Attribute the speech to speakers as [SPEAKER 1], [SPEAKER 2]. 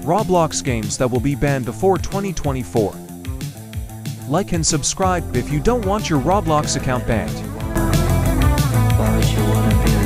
[SPEAKER 1] Roblox games that will be banned before 2024. Like and subscribe if you don't want your Roblox account banned.
[SPEAKER 2] Why would you wanna be